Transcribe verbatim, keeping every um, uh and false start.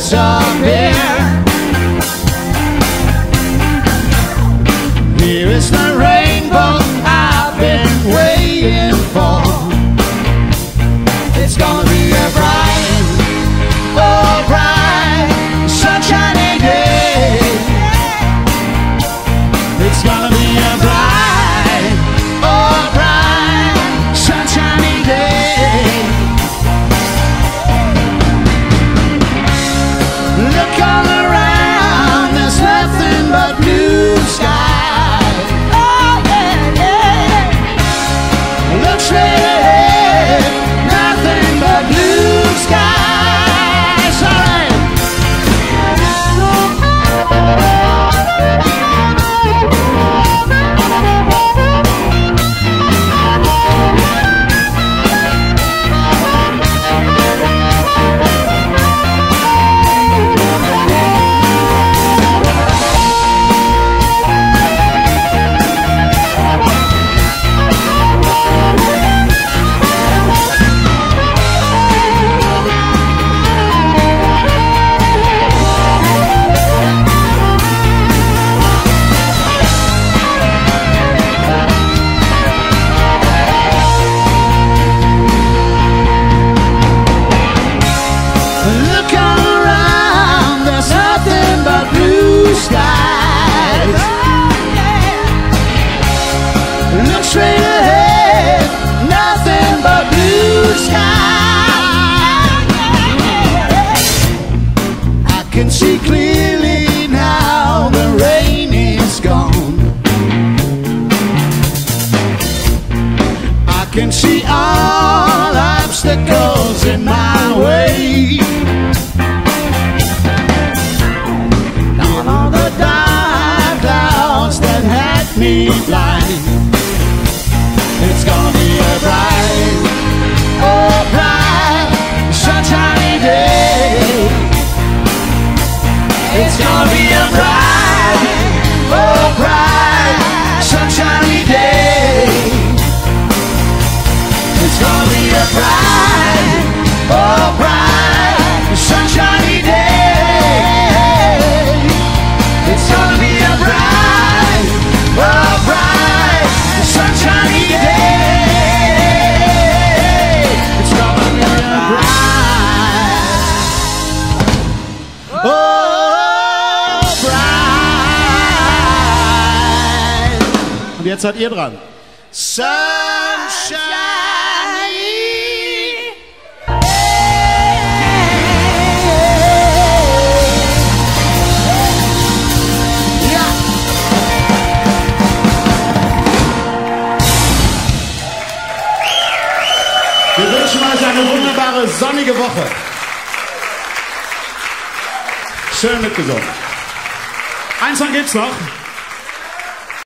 disappear. Here is the rainbow I've been waiting for. It's gonna be a bright, oh bright, sunshiny day. It's gonna be a bright, oh bright, sunshiny day. Look all around, there's nothing but blue sky. Oh yeah, yeah. Look straight ahead, nothing but blue skies. All right. Look all around, there's nothing but blue skies. Look straight ahead, nothing but blue skies. I can see clearly now the rain is gone. I can see all obstacles in my way. None of the dark clouds that had me blind. It's gonna be a bright, oh bright, sunshiny day. It's gonna be a bright, oh bright, sunshiny day. It's gonna be a bright, oh bright, sunshiny day. It's gonna be a bright, oh bright, sunshiny day. It's gonna be a bright, oh bright. Und jetzt seid ihr dran. Sunshine. Wir wünschen euch eine wunderbare, sonnige Woche. Schön mitgesungen. Eins noch gibt's noch.